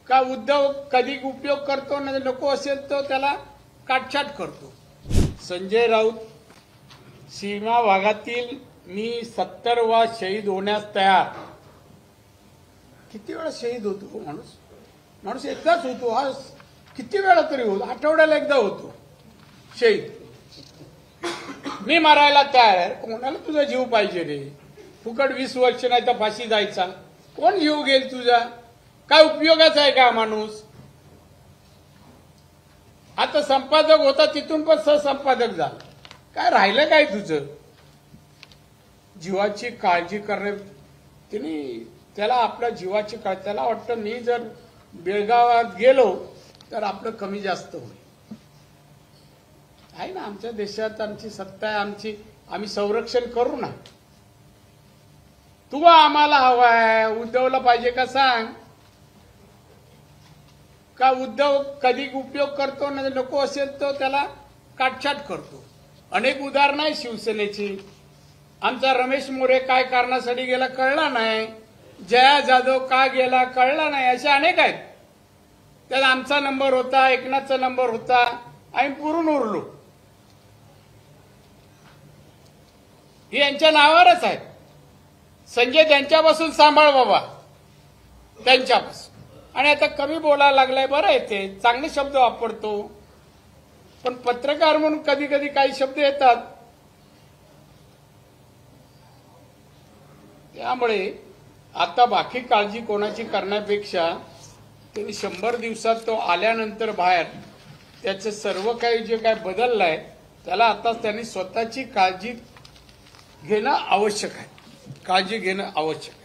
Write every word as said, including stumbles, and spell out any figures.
का उद्धव कधी उपयोग करतो ना नको असेल तो त्याला काटछाट करतो। संजय राऊत सीमा भागातील मी सत्तर वा शहीद होण्यास तयार। किती वेळा शहीद होतो माणूस माणूस एकदाच होतो, हा किती वेळा तरी होतो, आठवड्याला एकदा होतो शहीद। मी मारायला तयार आहे। कोणाला तुझा जीव पाहिजे रे? फुकट वीस वर्ष नाही तर फाशी जायचा, कोण जीव घेईल तुझा? काय उपयोगाचा आहे का माणूस? आता संपादक होता तिथून पण सहसंपादक झाला, काय राहिलं काय तुझं? जीवाची काळजी करणे तिने त्याला आपल्या जीवाची काळजी, त्याला वाटतं मी जर बेळगावात गेलो तर आपलं कमी जास्त होईल। आहे ना आमच्या देशात आमची सत्ता आहे, आमची आम्ही संरक्षण करू ना। तू आम्हाला हवाय, उद्धवला पाहिजे का सांग? का उद्धव कधी उपयोग करतो ना नको असेल तो त्याला काटछाट करतो। अनेक उदाहरणं आहे शिवसेनेची। आमचा रमेश मोरे काय कारणासाठी गेला कळला नाही, जया जाधव का गेला कळला नाही, असे अनेक आहेत। त्यात आमचा नंबर होता, एकनाथचा नंबर होता, आम्ही पुरून उरलो। हे यांच्या नावावरच आहे। संजय त्यांच्यापासून सांभाळ बाबा, त्यांच्यापासून। आणि आता कमी बोलायला लागलाय, बरं आहे ते, चांगले शब्द वापरतो, पण पत्रकार म्हणून कधी कधी काही शब्द येतात। त्यामुळे आता बाकी काळजी कोणाची करण्यापेक्षा त्यांनी शंभर दिवसात तो आल्यानंतर बाहेर त्याचं सर्व काही जे काय बदललंय त्याला आता त्यांनी स्वतःची काळजी घेणं आवश्यक आहे, काळजी घेणं आवश्यक आहे।